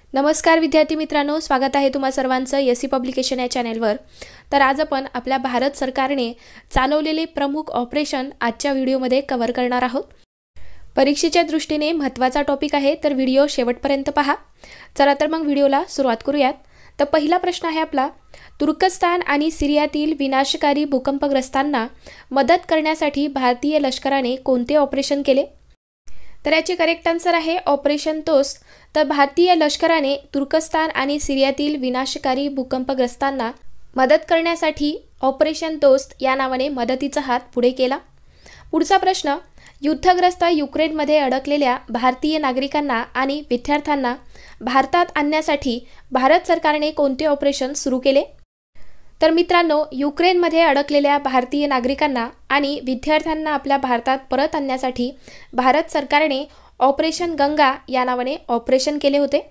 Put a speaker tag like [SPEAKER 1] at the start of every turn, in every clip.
[SPEAKER 1] नमस्कार विद्यार्थी मित्रांनो, स्वागत आहे तुम्हा सर्वांचं एससी पब्लिकेशन या चॅनलवर। तर आज आपण आपल्या भारत सरकारने चालवलेले प्रमुख ऑपरेशन आजच्या व्हिडिओमध्ये कव्हर करणार आहोत। परीक्षेच्या दृष्टीने महत्त्वाचा टॉपिक आहे, तर व्हिडिओ शेवटपर्यंत पहा। चला तर मग व्हिडिओला सुरुवात करूयात। तर पहिला प्रश्न आहे आपला, तुर्कस्तान आणि सिरियातील विनाशकारी भूकंपग्रस्तांना मदत करण्यासाठी भारतीय लष्कराने कोणते ऑपरेशन केले? तर याची करेक्ट आन्सर आहे ऑपरेशन तोस्त। तर भारतीय लष्कराने तुर्कस्तान आणि सिरियातील विनाशकारी भूकंपग्रस्तांना मदत करण्यासाठी ऑपरेशन तोस्त या नावाने मदतीचा हात पुढे केला। पुढचा प्रश्न, युद्धग्रस्त युक्रेनमध्ये अडकलेल्या भारतीय नागरिकांना आणि विद्यार्थ्यांना भारतात आणण्यासाठी भारत सरकारने कोणते ऑपरेशन सुरू केले? तर मित्रांनो, युक्रेनमध्ये अडकलेल्या भारतीय नागरिकांना आणि विद्यार्थ्यांना आपल्या भारतात परत आणण्यासाठी भारत सरकारने ऑपरेशन गंगा या नावाने ऑपरेशन केले होते।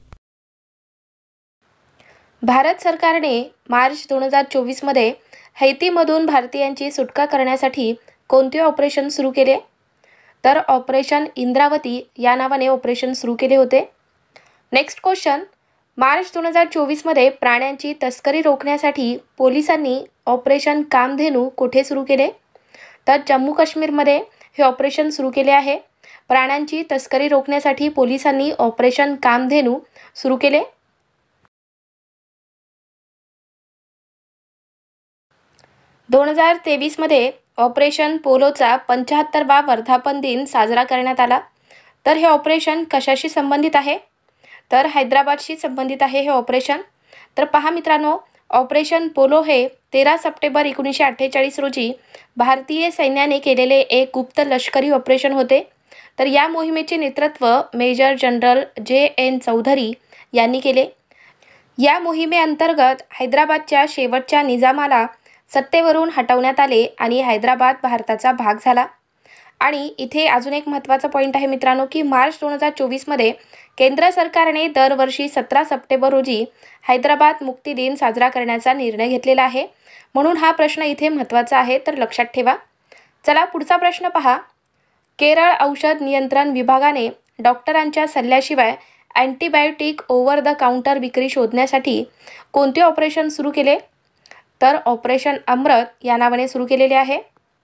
[SPEAKER 1] भारत सरकारने मार्च 2024 मध्ये हैतीमधून भारतीयांची सुटका करण्यासाठी कोणते ऑपरेशन सुरू केले? तर ऑपरेशन इंद्रावती या नावाने ऑपरेशन सुरू केले होते। नेक्स्ट क्वेश्चन, मार्च 2024 मध्ये प्राण्यांची तस्करी रोखण्यासाठी पोलिसांनी ऑपरेशन कामधेनू कुठे सुरू केले? तर जम्मू काश्मीरमध्ये हे ऑपरेशन सुरू केले आहे। प्राण्यांची तस्करी रोखण्यासाठी पोलिसांनी ऑपरेशन कामधेनू सुरू केले। – 2023 मध्ये ऑपरेशन पोलोचा 75वा वर्धापन दिन साजरा करण्यात आला। तर हे ऑपरेशन कशाशी संबंधित आहे? तर हैदराबादशी संबंधित आहे हे ऑपरेशन। तर पहा मित्रांनो, ऑपरेशन पोलो हे 13 सप्टेंबर 1948 रोजी भारतीय सैन्याने केलेले एक गुप्त लष्करी ऑपरेशन होते। तर या मोहिमेचे नेतृत्व मेजर जनरल JN चौधरी यांनी केले। या मोहिमेअंतर्गत हैदराबादच्या शेवटच्या निजामाला सत्तेवरून हटवण्यात आले आणि हैदराबाद भारताचा भाग झाला। आणि इथे अजून एक महत्त्वाचा पॉईंट आहे मित्रांनो, की मार्च 2024 मध्ये केंद्र सरकारने दरवर्षी 17 सप्टेंबर रोजी हैदराबाद मुक्ती दिन साजरा करण्याचा निर्णय घेतलेला आहे। म्हणून हा प्रश्न इथे महत्त्वाचा आहे, तर लक्षात ठेवा। चला पुढचा प्रश्न पहा, केरळ औषध नियंत्रण विभागाने डॉक्टरांच्या सल्ल्याशिवाय अँटीबायोटिक ओव्हर द काउंटर विक्री शोधण्यासाठी कोणते ऑपरेशन सुरू केले? तर ऑपरेशन अमृत या नावाने सुरू केलेले आहे।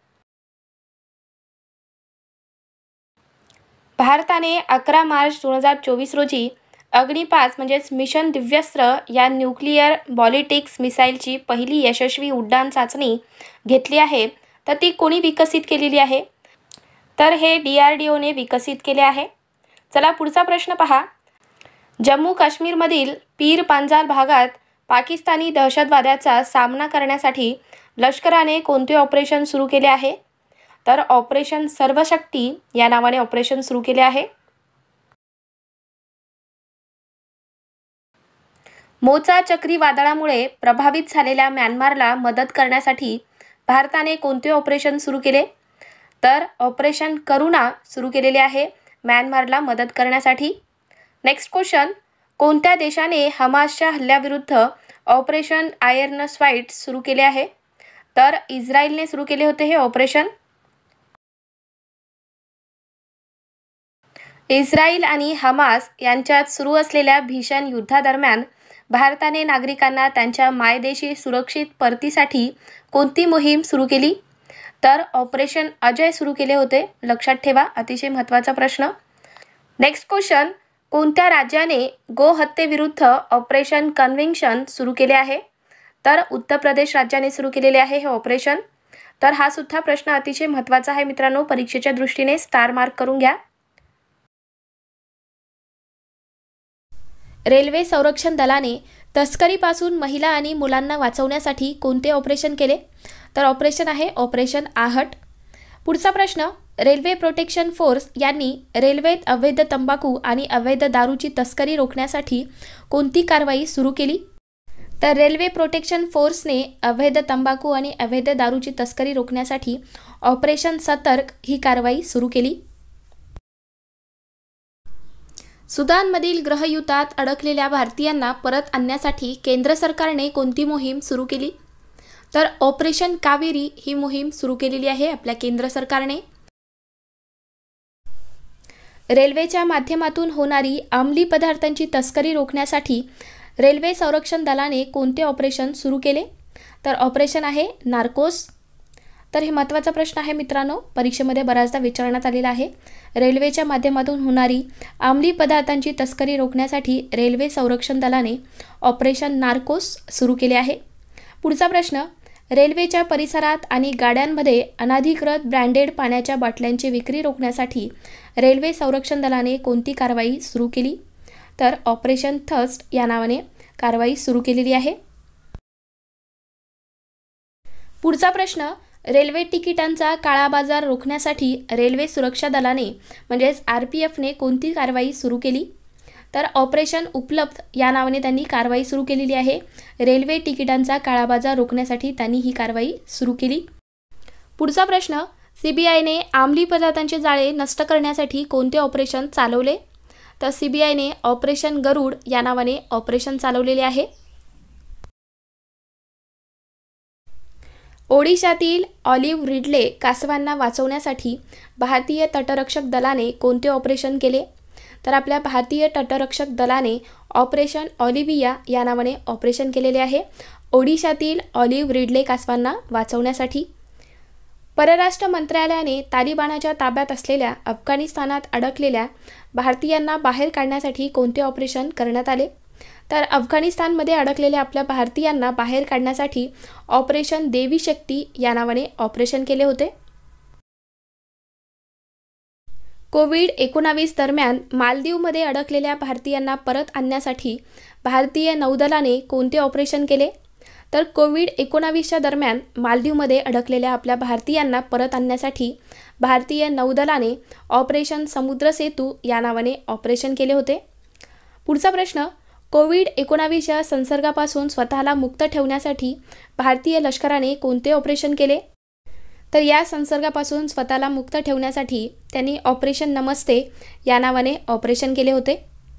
[SPEAKER 1] भारताने 11 मार्च 2024 रोजी अग्नि 5 म्हणजेच मिशन दिव्यास्त्र या न्यूक्लिअर बॉलिस्टिक्स मिसाईलची पहिली यशस्वी उड्डाण चाचणी घेतली आहे। तर ती कोणी विकसित केलेली आहे? तर हे DRDOने विकसित केले आहे। चला पुढचा प्रश्न पहा, जम्मू काश्मीरमधील पीर पांजाल भागात पाकिस्तानी दहशतवाद्याचा सामना करण्यासाठी लष्कराने कोणते ऑपरेशन सुरू केले आहे? तर ऑपरेशन सर्वशक्ती या नावाने ऑपरेशन सुरू केले आहे। मोचा चक्रीवादळामुळे प्रभावित झालेल्या म्यानमारला मदत करण्यासाठी भारताने कोणते ऑपरेशन सुरू केले? तर ऑपरेशन करुणा सुरू केलेले आहे म्यानमारला मदत करण्यासाठी। नेक्स्ट क्वेश्चन, कोणत्या देशाने हमासच्या हल्ल्याविरुद्ध ऑपरेशन आयर्न स्वाईट सुरू केले आहे? तर इस्रायलने सुरू केले होते हे ऑपरेशन। इस्रायल आणि हमास यांच्यात सुरू असलेल्या भीषण युद्धादरम्यान भारताने नागरिकांना त्यांच्या मायदेशी सुरक्षित परतीसाठी कोणती मोहीम सुरू केली? तर ऑपरेशन अजय सुरू केले होते। लक्षात ठेवा, अतिशय महत्त्वाचा प्रश्न। नेक्स्ट क्वेश्चन, कोणत्या राज्याने गोहत्येविरुद्ध ऑपरेशन कन्व्हिक्शन सुरू केले आहे? तर उत्तर प्रदेश राज्याने सुरू केलेले आहे हे ऑपरेशन। तर हा सुद्धा प्रश्न अतिशय महत्त्वाचा आहे मित्रांनो, परीक्षेच्या दृष्टीने स्टार मार्क करून घ्या। रेल्वे संरक्षण दलाने तस्करीपासून महिला आणि मुलांना वाचवण्यासाठी कोणते ऑपरेशन केले? तर ऑपरेशन आहे ऑपरेशन आहट। पुढचा प्रश्न, रेल्वे प्रोटेक्शन फोर्स यांनी रेल्वेत अवैध तंबाखू आणि अवैध दारूची तस्करी रोखण्यासाठी कोणती कारवाई सुरू केली? तर रेल्वे प्रोटेक्शन फोर्सने अवैध तंबाखू आणि अवैध दारूची तस्करी रोखण्यासाठी ऑपरेशन सतर्क ही कारवाई सुरू केली। सुदानमधील गृहयुद्धात अडकलेल्या भारतीयांना परत आणण्यासाठी केंद्र सरकारने कोणती मोहीम सुरू केली? तर ऑपरेशन कावेरी ही मोहीम सुरू केलेली आहे आपल्या केंद्र सरकारने। रेल्वेच्या माध्यमातून होणारी अंमली पदार्थांची तस्करी रोखण्यासाठी रेल्वे संरक्षण दलाने कोणते ऑपरेशन सुरू केले? तर ऑपरेशन आहे नार्कोस. तर हे महत्त्वाचा प्रश्न आहे मित्रांनो, परीक्षेमध्ये बऱ्याचदा विचारण्यात आलेला आहे. रेल्वेच्या माध्यमातून होणारी अंमली पदार्थांची तस्करी रोखण्यासाठी रेल्वे संरक्षण दलाने ऑपरेशन नार्कोस सुरू केले आहे. पुढचा प्रश्न, रेल्वेच्या परिसरात आणि गाड्यांमध्ये अनधिकृत ब्रँडेड पाण्याच्या बाटल्यांची विक्री रोखण्यासाठी रेल्वे संरक्षण दलाने कोणती कारवाई सुरू केली? तर ऑपरेशन थर्स्ट या नावाने कारवाई सुरू केलेली आहे. पुढचा प्रश्न, रेल्वे तिकिटांचा काळा बाजार रोखण्यासाठी रेल्वे सुरक्षा दलाने म्हणजेच RPFने कोणती कारवाई सुरू केली? तर ऑपरेशन उपलब्ध या नावाने त्यांनी कारवाई सुरू केलेली आहे. रेल्वे तिकिटांचा काळा बाजार रोखण्यासाठी त्यांनी ही कारवाई सुरू केली. पुढचा प्रश्न, CBIने अंमली पदार्थांचे जाळे नष्ट करण्यासाठी कोणते ऑपरेशन चालवले? तर CBIने ऑपरेशन गरुड या नावाने ऑपरेशन चालवलेले आहे. ओडिशातील ऑलिव्ह रिडले कासवांना वाचवण्यासाठी भारतीय तटरक्षक दलाने कोणते ऑपरेशन केले? तर आपल्या भारतीय तटरक्षक दलाने ऑपरेशन ऑलिव्हिया या नावाने ऑपरेशन केलेले आहे ओडिशातील ऑलिव्ह रिडले कासवांना वाचवण्यासाठी. परराष्ट्र मंत्रालयाने तालिबानाच्या ताब्यात असलेल्या अफगाणिस्तानात अडकलेल्या भारतीयांना बाहेर काढण्यासाठी कोणते ऑपरेशन करण्यात आले? तर अफगाणिस्तानमध्ये अडकलेल्या आपल्या भारतीयांना बाहेर काढण्यासाठी ऑपरेशन देवी शक्ती या नावाने ऑपरेशन केले होते. कोविड-19 दरम्यान मालदीवमध्ये अडकलेल्या भारतीयांना परत आणण्यासाठी भारतीय नौदलाने कोणते ऑपरेशन केले? तर कोविड-19च्या दरम्यान मालदीवमध्ये अडकलेल्या आपल्या भारतीयांना परत आणण्यासाठी भारतीय नौदलाने ऑपरेशन समुद्र सेतू या नावाने ऑपरेशन केले होते. पुढचा प्रश्न, कोविड-19च्या संसर्गापासून स्वतःला मुक्त ठेवण्यासाठी भारतीय लष्कराने कोणते ऑपरेशन केले? तर या संसर्गापासून स्वतःला मुक्त ठेवण्यासाठी त्यांनी ऑपरेशन नमस्ते या नावाने ऑपरेशन केले होते.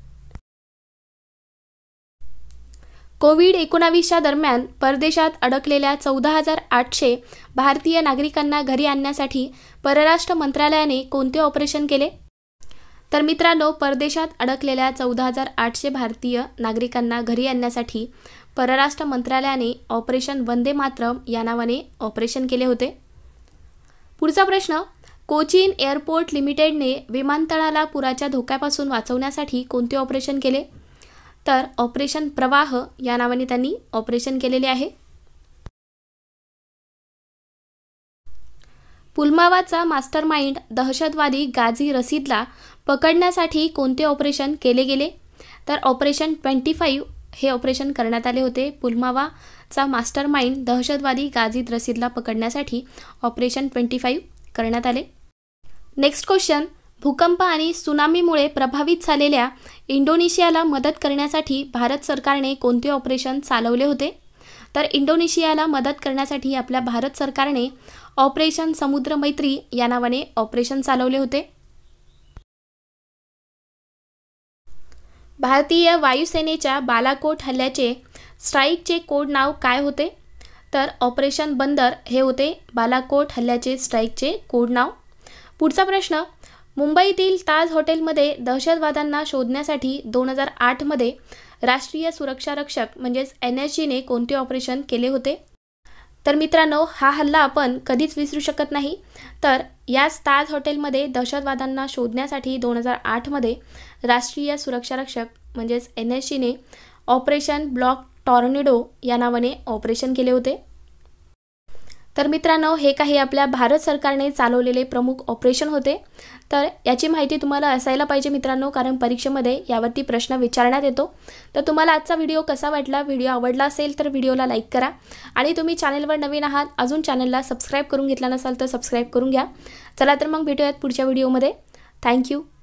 [SPEAKER 1] कोविड-19च्या दरम्यान परदेशात अडकलेल्या 14,800 भारतीय नागरिकांना घरी आणण्यासाठी परराष्ट्र मंत्रालयाने कोणते ऑपरेशन केले? तर मित्रांनो, परदेशात अडकलेल्या 14,800 भारतीय नागरिकांना घरी आणण्यासाठी परराष्ट्र मंत्रालयाने ऑपरेशन वंदे मातरम या नावाने ऑपरेशन केले होते. पुढचा प्रश्न, कोचीन एअरपोर्ट लिमिटेडने विमानतळाला पुराच्या धोक्यापासून वाचवण्यासाठी कोणते ऑपरेशन केले? तर ऑपरेशन प्रवाह या नावाने त्यांनी ऑपरेशन केलेले आहे. पुलवामाचा मास्टरमाइंड दहशतवादी गाझी रशीदला पकडण्यासाठी कोणते ऑपरेशन केले गेले? तर ऑपरेशन 25 हे ऑपरेशन करण्यात आले होते. पुलवामाचा मास्टरमाइंड दहशतवादी गाझी रशीदला पकडण्यासाठी ऑपरेशन 25 करण्यात आले. नेक्स्ट क्वेश्चन, भूकंप आणि त्सुनामीमुळे प्रभावित झालेल्या इंडोनेशियाला मदत करण्यासाठी भारत सरकारने कोणते ऑपरेशन चालवले होते? तर इंडोनेशियाला मदत करण्यासाठी आपल्या भारत सरकारने ऑपरेशन समुद्र मैत्री या नावाने ऑपरेशन चालवले होते. भारतीय वायुसेनेच्या बालाकोट हल्ल्याचे स्ट्राईकचे कोड नाव काय होते? तर ऑपरेशन बंदर हे होते बालाकोट हल्ल्याचे स्ट्राईकचे कोड नाव. पुढचा प्रश्न, मुंबईतील ताज हॉटेलमध्ये दहशतवाद्यांना शोधण्यासाठी 2008मध्ये राष्ट्रीय सुरक्षा रक्षक म्हणजेच NSGने कोणते ऑपरेशन केले होते? तर मित्रांनो, हा हल्ला आपण कधीच विसरू शकत नाही. तर याच ताज हॉटेलमध्ये दहशतवाद्यांना शोधण्यासाठी 2008मध्ये राष्ट्रीय सुरक्षा रक्षक म्हणजेच NSGने ऑपरेशन ब्लॉक टॉर्नेडो या नावाने ऑपरेशन केले होते. तर मित्रांनो, हे काही आपल्या भारत सरकारने चालवलेले प्रमुख ऑपरेशन होते. तर याची माहिती तुम्हाला असायला पाहिजे मित्रांनो, कारण परीक्षेमध्ये यावरती प्रश्न विचारण्यात येतो. तर तुम्हाला आजचा व्हिडिओ कसा वाटला? व्हिडिओ आवडला असेल तर व्हिडिओला लाईक करा आणि तुम्ही चॅनलवर नवीन आहात, अजून चॅनलला सबस्क्राईब करून घेतला नसाल तर सबस्क्राईब करून घ्या. चला तर मग भेटूयात पुढच्या व्हिडिओमध्ये. थँक्यू.